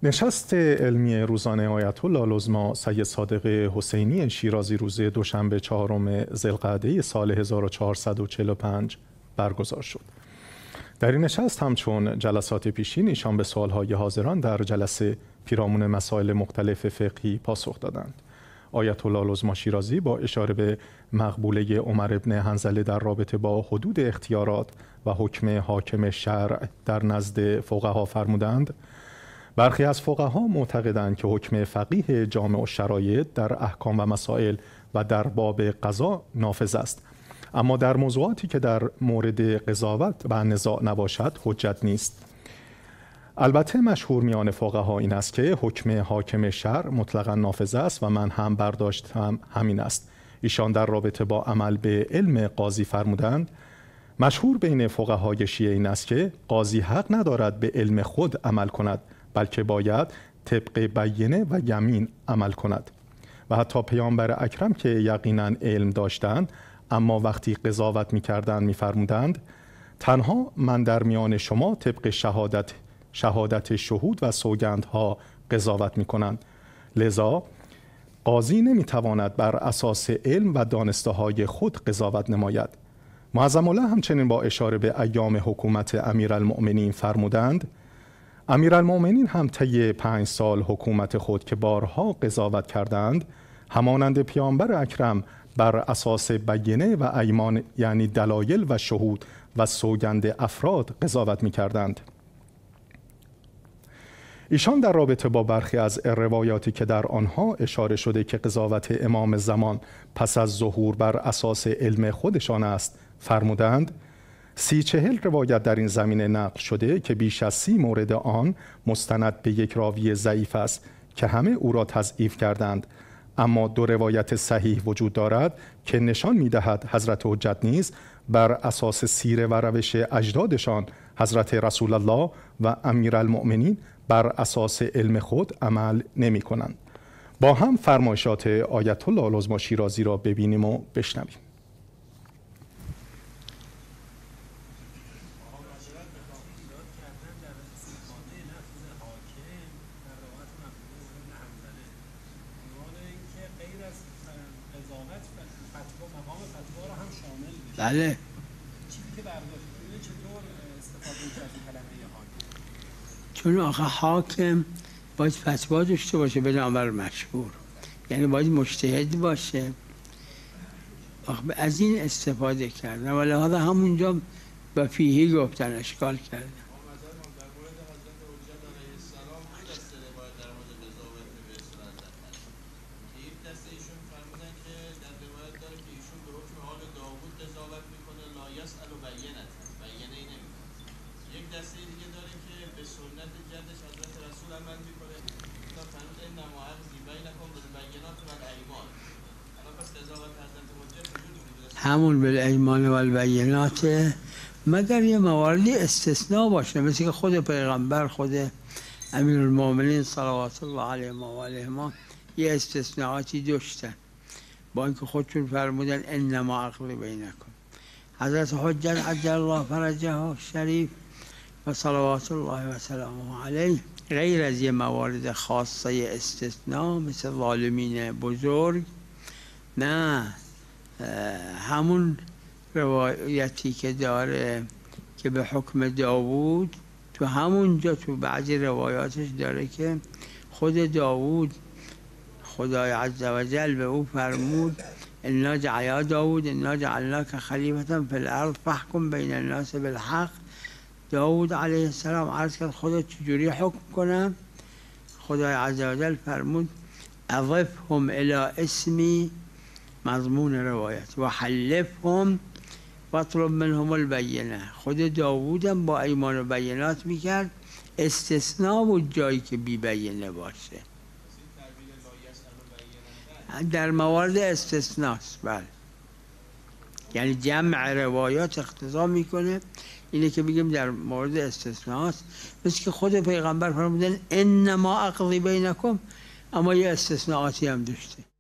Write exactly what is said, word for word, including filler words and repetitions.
نشست علمی روزانه آیت الله العظمی سید صادق حسینی شیرازی روز دوشنبه چهارم ذوالقعده سال هزار و چهارصد و چهل و پنج برگزار شد. در این نشست همچون جلسات پیشین ایشان به سوالهای حاضران در جلسه پیرامون مسائل مختلف فقهی پاسخ دادند. آیت الله العظمی شیرازی با اشاره به مقبوله عمر بن حنظله در رابطه با حدود اختیارات و حکم حاکم شرع در نزد فقها فرمودند: برخی از فقها معتقدند که حکم فقیه جامع الشرایط در احکام و مسائل و در باب قضا نافذ است، اما در موضوعاتی که در مورد قضاوت و نزاع نباشد حجت نیست. البته مشهور میان فقها این است که حکم حاکم شرع مطلقاً نافذ است و من هم برداشتم همین است. ایشان در رابطه با عمل به علم قاضی فرمودند: مشهور بین فقهای شیعه این است که قاضی حق ندارد به علم خود عمل کند، بلکه باید طبق بینه و یمین عمل کند. و حتی پیامبر اکرم که یقیناً علم داشتند اما وقتی قضاوت می‌کردند می‌فرمودند: تنها من در میان شما طبق شهادت شهادت شهود و سوگندها قضاوت می‌کنند. لذا قاضی نمی‌تواند بر اساس علم و دانسته‌های خود قضاوت نماید. معظم الله همچنین با اشاره به ایام حکومت امیرالمؤمنین فرمودند: امیرالمؤمنین هم طی پنج سال حکومت خود که بارها قضاوت کردند، همانند پیامبر اکرم بر اساس بینه و ایمان، یعنی دلایل و شهود و سوگند افراد قضاوت می‌کردند. ایشان در رابطه با برخی از روایاتی که در آنها اشاره شده که قضاوت امام زمان پس از ظهور بر اساس علم خودشان است فرمودند: سی چهل روایت در این زمینه نقل شده که بیش از سی مورد آن مستند به یک راوی ضعیف است که همه او را تضعیف کردند، اما دو روایت صحیح وجود دارد که نشان می‌دهد حضرت حجت نیز بر اساس سیره و روش اجدادشان حضرت رسول الله و امیرالمؤمنین بر اساس علم خود عمل نمی‌کنند. با هم فرمایشات آیت الله العظمی شیرازی را ببینیم و بشنویم. بله. چون آخه حاکم باید فتوا داشته باشه بنابر مشهور، یعنی باید مجتهد باشه. از این استفاده کردن ولی حالا همونجا با فیهی گفتن اشکال کردن. همون بالایمان و البینات، مگر یه مواردی استثناء باشه، مثل که خود پیغمبر، خود امیرالمؤمنین صلوات الله علیه و آله یه استثناءاتی داشتن، با اینکه خودشون فرمودن انما عقلی بینکم. حضرت حجت عجل الله فرجه شریف و صلوات الله و سلامه علیه غیر از یه موارد خاصه استثناء مثل ظالمین بزرگ، نه همون روایتی که داره که به حکم داوود، تو همونجا تو بعضی روایاتش داره که خود داوود خدای عز و جل به او فرمود: انا جعل داوود انا جعلناک خلیفة فی الارض فاحکم بین الناس بالحق. داوود علیه السلام عرض کرد خدا چجوری حکم کنم؟ خدای عز و جل فرمود: اضفهم الی اسمی، مضمون روایت، و حلفهم واطلب منهم البینه. خود داوودم با ایمان و بینات میکرد، استثناء بود جایی که بی بینه باشه، در موارد استثناست. بله، یعنی جمع روایات اقتضا میکنه اینه که بگیم در مورد استثناست، مثل که خود پیغمبر فرمودن انما اقضی بینکم، اما یه استثناءاتی هم داشته.